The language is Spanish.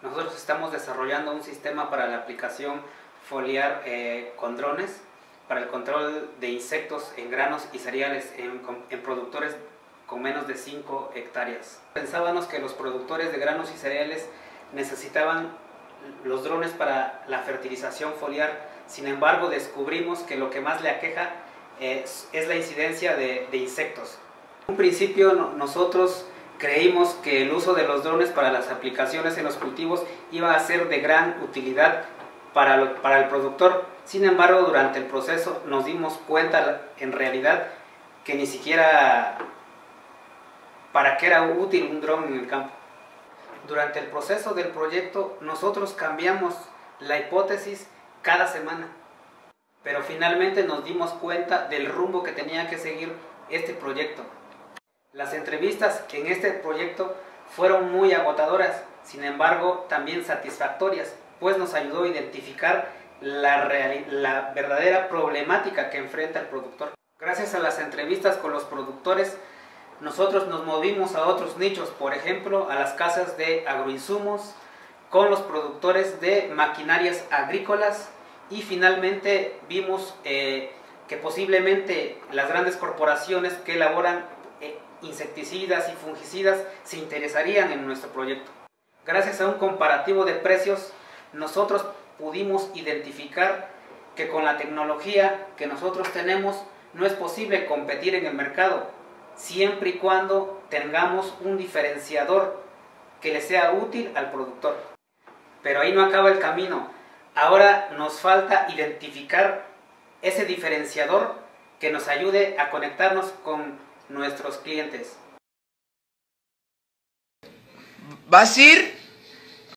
Nosotros estamos desarrollando un sistema para la aplicación foliar con drones para el control de insectos en granos y cereales en productores con menos de 5 hectáreas. Pensábamos que los productores de granos y cereales necesitaban los drones para la fertilización foliar. Sin embargo, descubrimos que lo que más le aqueja es la incidencia de insectos. En un principio nosotros creímos que el uso de los drones para las aplicaciones en los cultivos iba a ser de gran utilidad para el productor. Sin embargo, durante el proceso nos dimos cuenta en realidad que ni siquiera para qué era útil un dron en el campo. Durante el proceso del proyecto nosotros cambiamos la hipótesis cada semana, pero finalmente nos dimos cuenta del rumbo que tenía que seguir este proyecto. Las entrevistas en este proyecto fueron muy agotadoras, sin embargo también satisfactorias, pues nos ayudó a identificar la verdadera problemática que enfrenta el productor. Gracias a las entrevistas con los productores, nosotros nos movimos a otros nichos, por ejemplo, a las casas de agroinsumos, con los productores de maquinarias agrícolas y finalmente vimos que posiblemente las grandes corporaciones que elaboran insecticidas y fungicidas se interesarían en nuestro proyecto. Gracias a un comparativo de precios, nosotros pudimos identificar que con la tecnología que nosotros tenemos no es posible competir en el mercado, siempre y cuando tengamos un diferenciador que le sea útil al productor. Pero ahí no acaba el camino. Ahora nos falta identificar ese diferenciador que nos ayude a conectarnos con nuestros clientes. ¿Vas a ir?